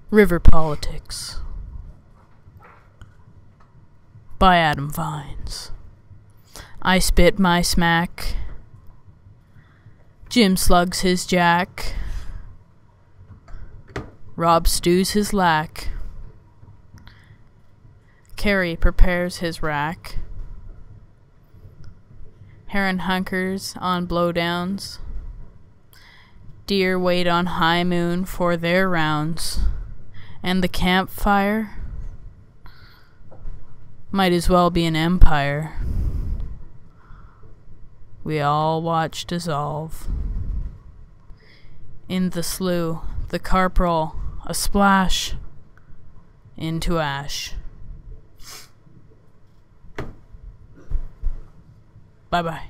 River Politics by Adam Vines. I spit my smack. Jim slugs his jack. Rob stews his lack. Carrie prepares his rack. Heron hunkers on blowdowns. Deer wait on high moon for their rounds. And the campfire might as well be an empire. We all watch dissolve. In the slough, the carp roll, a splash into ash. Bye-bye.